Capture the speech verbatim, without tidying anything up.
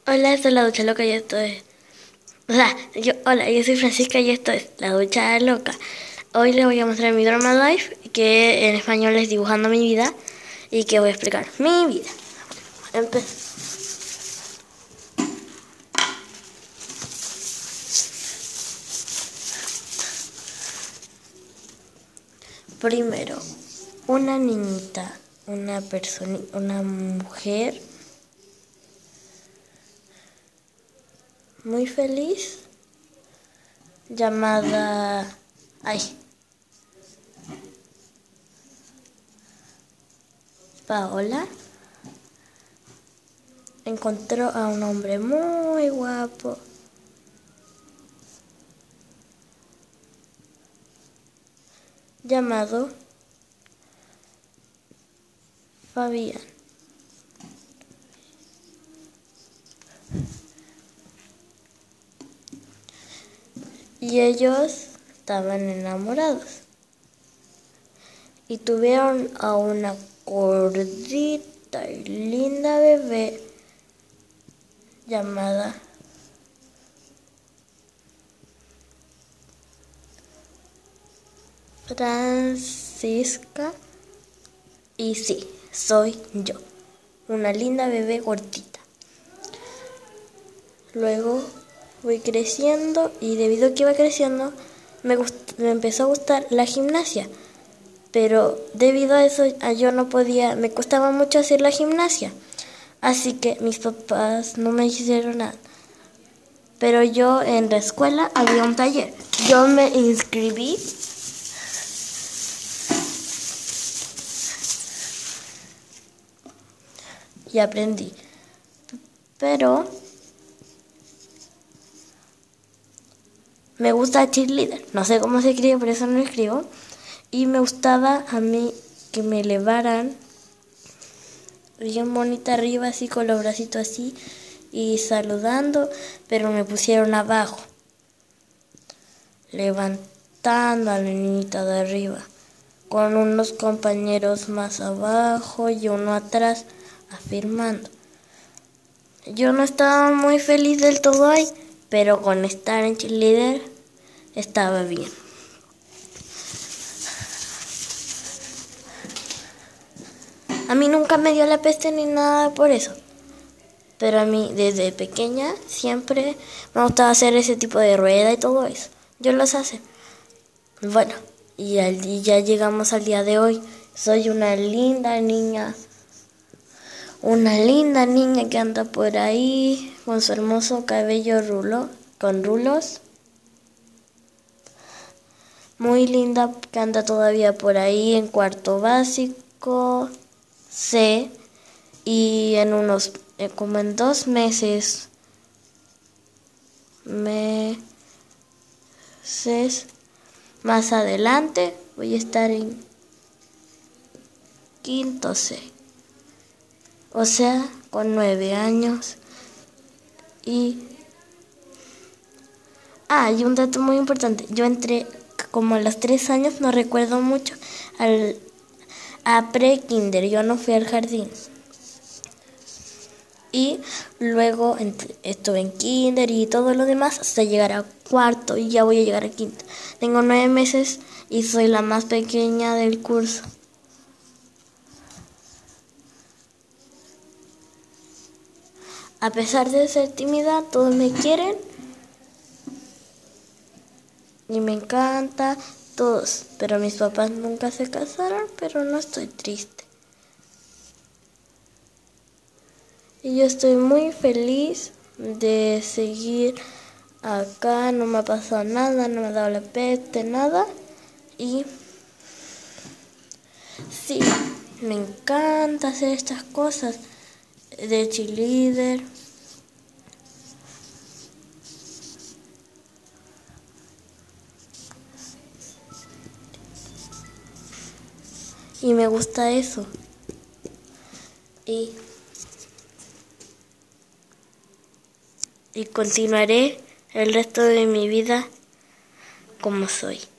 Hola, soy la ducha loca y esto es... O sea, yo, hola, yo soy Francisca y esto es La Ducha Loca. Hoy les voy a mostrar mi drama life, que en español es Dibujando mi vida, y que voy a explicar mi vida. Empe Primero, una niñita, una persona, una mujer muy feliz llamada... Ay, Paola. Encontró a un hombre muy guapo llamado Fabián. Y ellos estaban enamorados. Y tuvieron a una gordita y linda bebé llamada Francisca. Y sí, soy yo, una linda bebé gordita. Luego fui creciendo y debido a que iba creciendo me, gust- me empezó a gustar la gimnasia. Pero debido a eso yo no podía, me costaba mucho hacer la gimnasia. Así que mis papás no me hicieron nada. Pero yo en la escuela había un taller. Yo me inscribí y aprendí. Pero me gusta cheerleader. No sé cómo se escribe, por eso no lo escribo. Y me gustaba a mí que me elevaran bien bonita arriba, así con los bracitos así y saludando, pero me pusieron abajo, levantando a la niñita de arriba, con unos compañeros más abajo y uno atrás, afirmando. Yo no estaba muy feliz del todo ahí, pero con estar en cheerleader estaba bien. A mí nunca me dio la peste ni nada por eso. Pero a mí desde pequeña siempre me gustaba hacer ese tipo de rueda y todo eso. Yo los hace. Bueno, y, al, y ya llegamos al día de hoy. Soy una linda niña. Una linda niña que anda por ahí con su hermoso cabello rulo, con rulos. Muy linda que anda todavía por ahí en cuarto básico C. Y en unos, eh, como en dos meses, meses más adelante, voy a estar en quinto C. O sea, con nueve años. Y... Ah, y un dato muy importante. Yo entré como a los tres años, no recuerdo mucho, al, a pre-kinder. Yo no fui al jardín. Y luego estuve en kinder y todo lo demás hasta llegar a cuarto y ya voy a llegar a quinto. Tengo nueve meses y soy la más pequeña del curso. A pesar de ser tímida, todos me quieren y me encanta todos. Pero mis papás nunca se casaron, pero no estoy triste. Y yo estoy muy feliz de seguir acá, no me ha pasado nada, no me ha dado la peste, nada. Y sí, me encanta hacer estas cosas de cheerleader. Y me gusta eso. Y, y continuaré el resto de mi vida como soy.